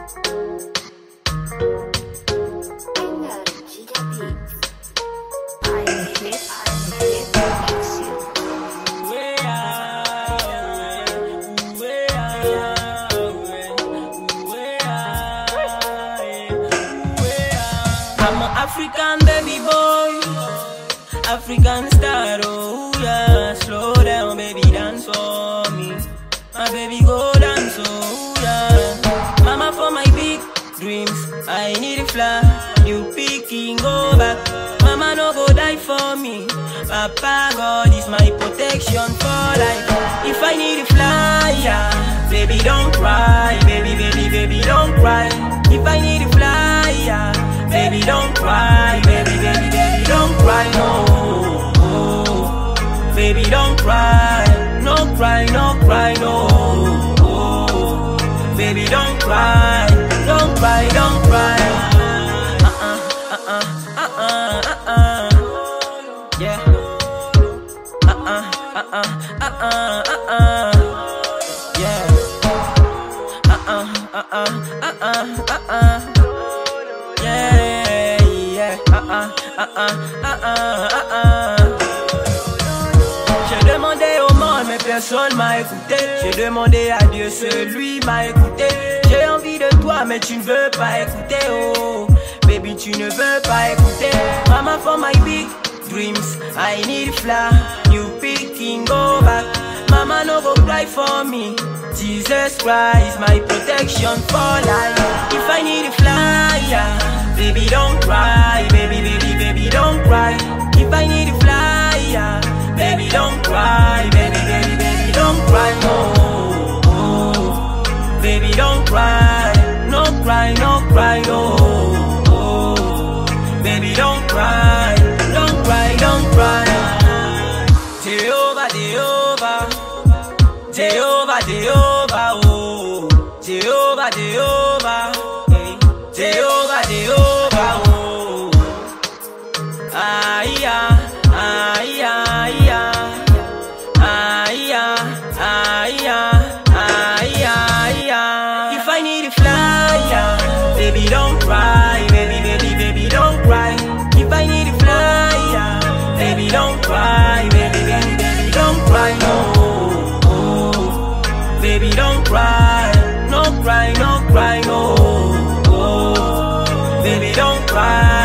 I'm an African baby boy, African star, oh yeah. Slow down, baby, dance for me. My baby, go dance, oh yeah. Mama, for my big dreams, I need a fly. You picking go back. Mama, no go die for me. Papa, God is my protection for life. If I need a fly, yeah, baby, don't cry. Baby, baby, baby, don't cry. If I need a fly, yeah, baby, don't cry. Baby, baby, baby, don't cry, no. Oh, baby, don't cry. No cry, no cry, no. Oh, baby, don't cry. Don't cry, don't cry. Yeah. Yeah. Yeah, yeah. J'ai demandé au monde mais personne m'a écouté. J'ai demandé à Dieu, celui m'a écouté. J'ai envie de toi mais tu ne veux pas écouter. Oh, baby, tu ne veux pas écouter. Mama, for my big dreams, I need fly. You picking go back. Mama, no go cry for me. Jesus Christ, my protection for life. If I need a fly, yeah, baby, don't cry. Baby, baby, baby, don't cry. If I need a fly, yeah, baby, don't cry. Baby, baby, baby, don't cry, no. Oh, baby, don't cry. No cry, no cry, no. Oh, baby, don't cry. Don't cry, don't cry. Jehovah, Jehovah, Jehovah, Jehovah, oh, Jehovah, Jehovah, hey. Jehovah, Jehovah, oh, aya, aya, aya, aya, aya, aya, aya. If I need a fly, yeah, baby, don't cry, baby, baby, baby, don't cry. If I need a fly, yeah, baby, don't cry, baby, baby, baby, don't cry, no. Oh, baby, don't cry, no cry, no cry, no. Oh, baby, don't cry.